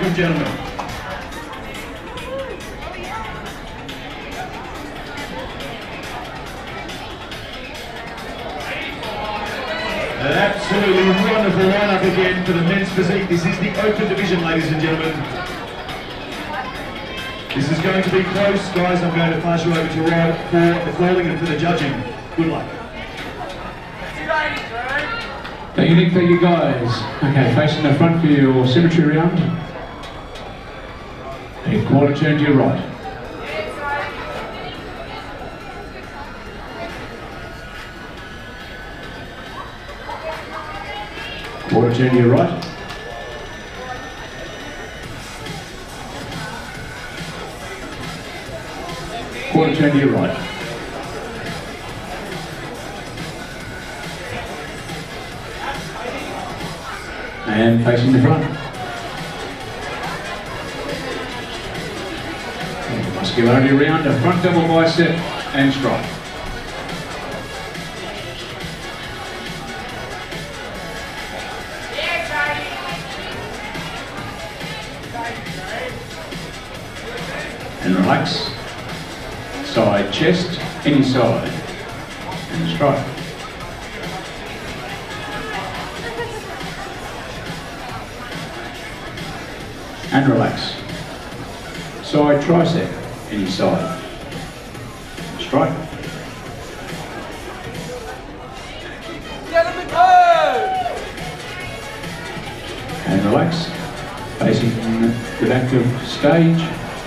and gentlemen. An absolutely wonderful lineup again for the men's physique. This is the open division, ladies and gentlemen. This is going to be close, guys. I'm going to pass you over to Rod for the calling and for the judging. Good luck. Thank you, Nick. Thank you, guys. Okay, facing the front for your symmetry round. A quarter turn to your right. Quarter turn to your right. Quarter turn to your right. And facing the front. Muscularity round, a front double bicep and strike. And relax. Side chest, any side. And strike. And relax. Side tricep, any side. Strike. And relax. Facing the back of stage.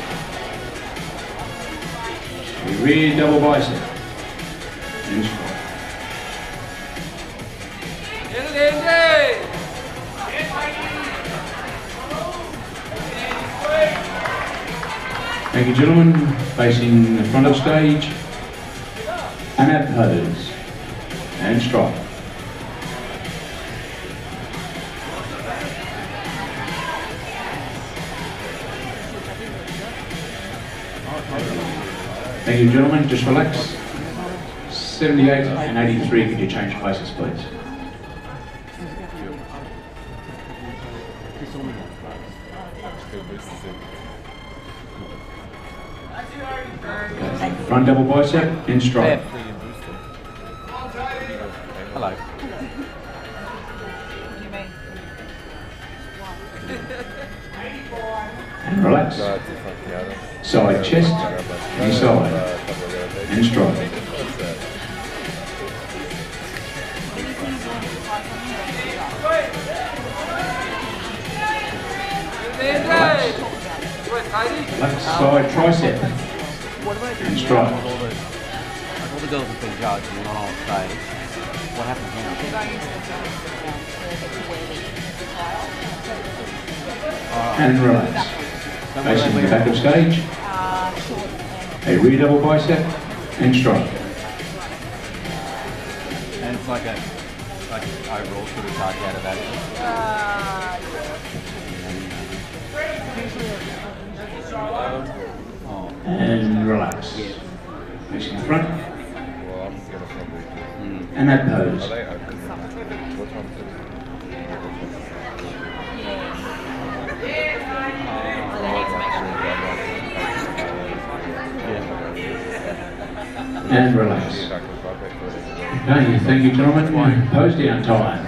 Rear double bicep. And strike. Thank you, gentlemen. Facing the front of stage. And ab pose. And strike. Thank you, gentlemen. Just relax. 78 and 83. Could you change places, please? Okay. Front double bicep and strike. Hello. And relax. Side chest, any side, and strike. Relax side tricep, and strike. All the girls have been judged and not on stage. What happens now? And relax. Facing the back of stage. A rear double bicep and strike. And it's like overall sort of charge out of that. And relax. Facing the front. And that pose. And relax. Okay, thank you, gentlemen. Pose down time.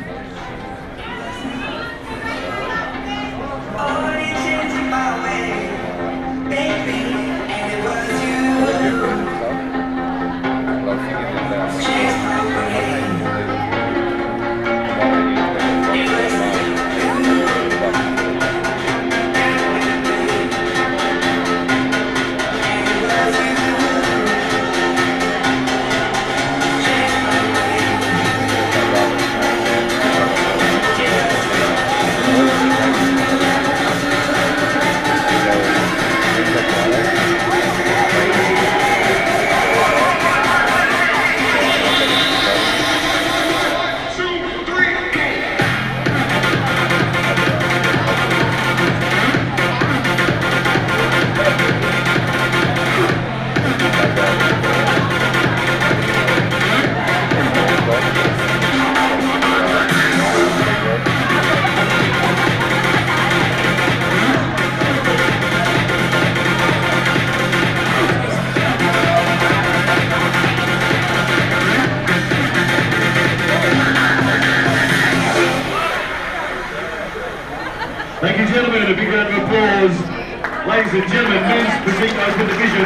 Thank you, gentlemen. A big round of applause. Ladies and gentlemen, men's physique open division.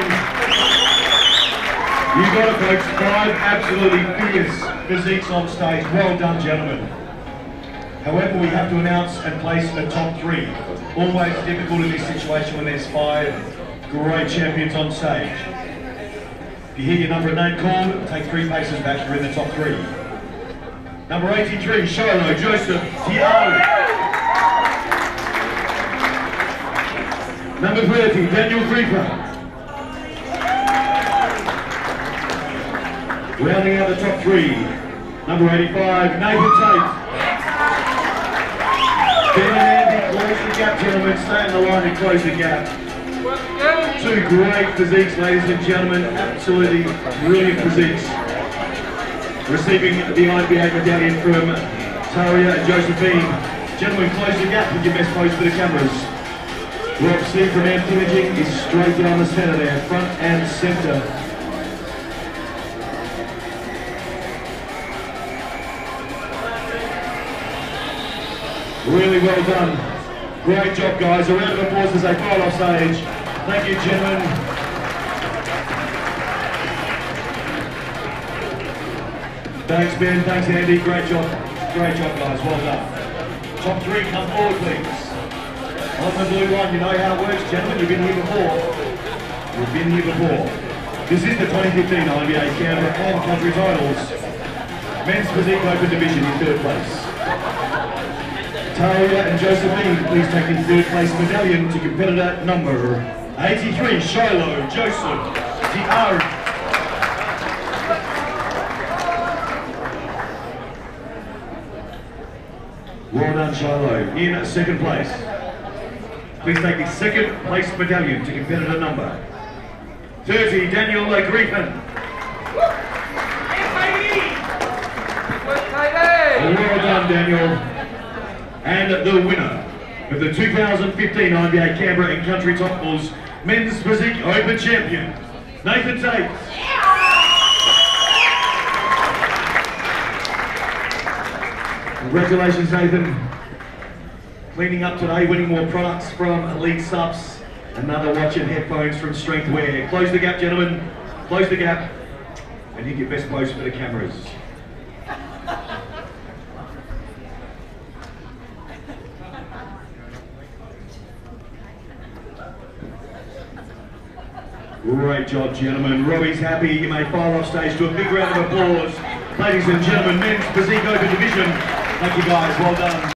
You got it, folks. 5 absolutely fierce physiques on stage. Well done, gentlemen. However, we have to announce and place the top 3. Always difficult in this situation when there's 5 great champions on stage. If you hear your number and name called, take 3 paces back. You're in the top 3. Number 83, Shiloh Joseph Tiao. Number 30, Daniel Creeper. Rounding out the top 3, number 85, Nathan Tate. Ben and Andy, close the gap, gentlemen. Stay in the line and close the gap. 2 great physiques, ladies and gentlemen. Absolutely brilliant physiques. Receiving the INBA medallion from Taria and Josephine. Gentlemen, close the gap with your best pose for the cameras. Rob C from Amp Imaging is straight down the centre there, front and centre. Really well done. Great job, guys. A round of applause as they file off stage. Thank you, gentlemen. Thanks, Ben. Thanks, Andy. Great job. Great job, guys. Well done. Top 3, come forward, please. On the blue line, you know how it works, gentlemen. You've been here before. You've been here before. This is the 2015 INBA Canberra and Country Titles. Men's Physique Open Division in 3rd place. Taria and Josephine, please take the 3rd place medallion to competitor number 83, Shiloh Joseph Tiao. Well done, Shiloh. In 2nd place. Please take the 2nd place medallion to competitor number 30, Daniel Griffin. Well done, Daniel. And the winner of the 2015 INBA Canberra and Country Titles Men's Physique Open Champion, Nathan Tate. Congratulations, Nathan. Cleaning up today, winning more products from Elite Subs, another watch and headphones from Strength Wear. Close the gap, gentlemen. Close the gap. And hit your best pose for the cameras. Great job, gentlemen. Robbie's happy. You may file off stage to a big round of applause. Ladies and gentlemen, men's physique open division. Thank you, guys. Well done.